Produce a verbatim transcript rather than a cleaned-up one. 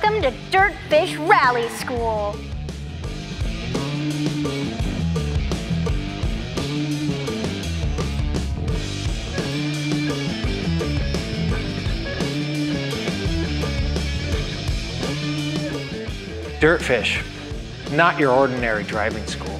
Welcome to Dirtfish Rally School. Dirtfish, not your ordinary driving school.